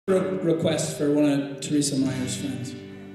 Request for one of Teresa Meyer's friends.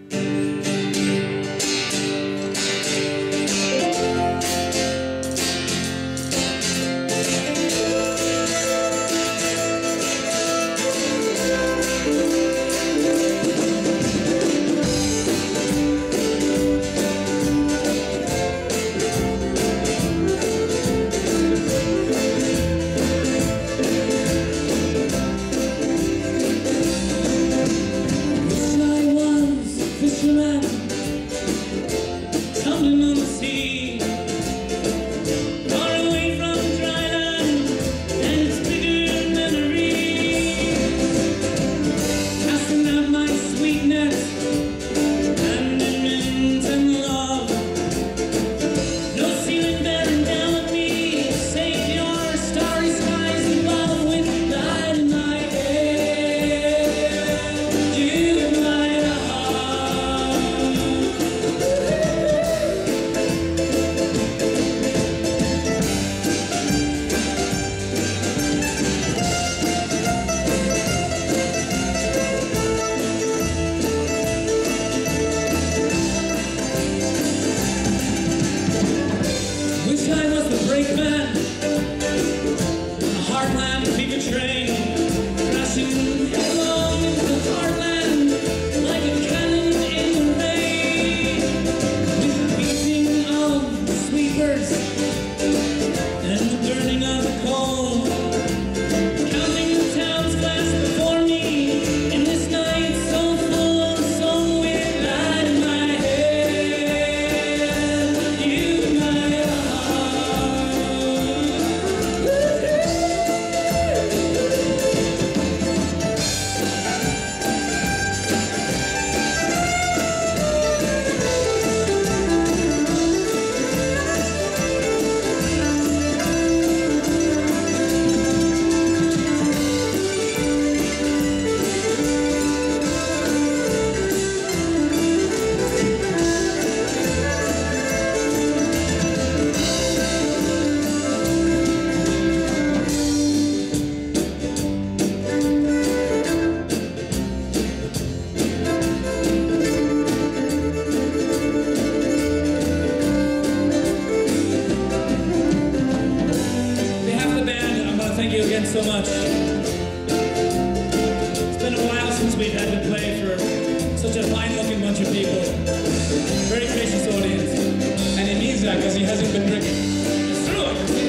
So much. It's been a while since we've had to play for such a fine-looking bunch of people. Very gracious audience. And he means that because he hasn't been drinking. It's true, I can see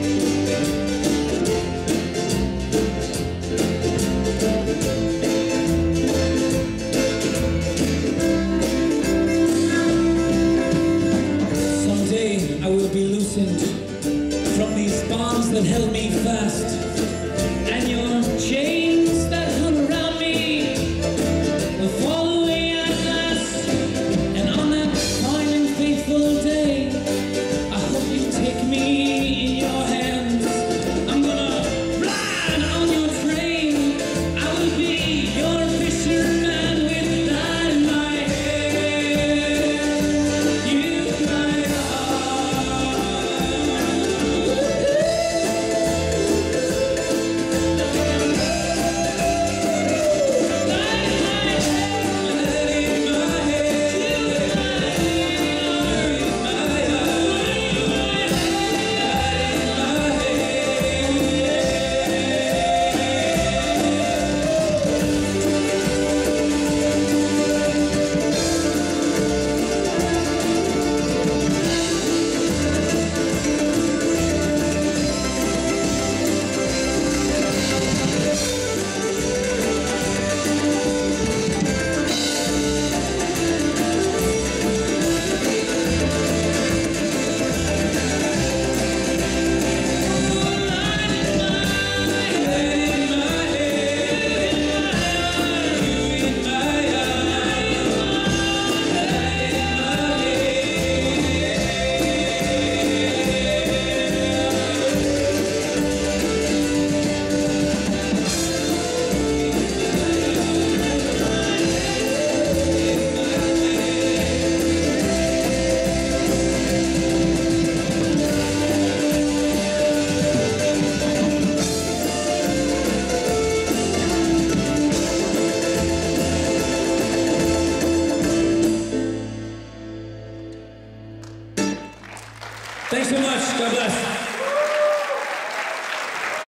it. Someday I will be loosened from these bonds that held me fast. Chains that hung around me will fall away at last, and on that fine and faithful day, I hope you Thanks so much. God bless.